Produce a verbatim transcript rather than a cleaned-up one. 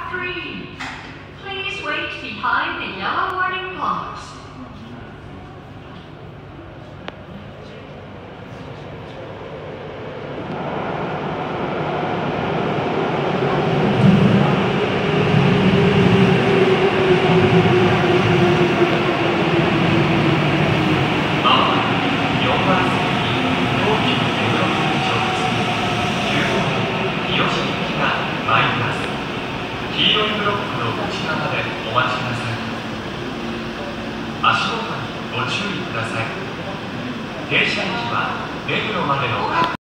free. Please wait behind the yellow warning blocks. 足元にご注意ください。停車駅は目黒までの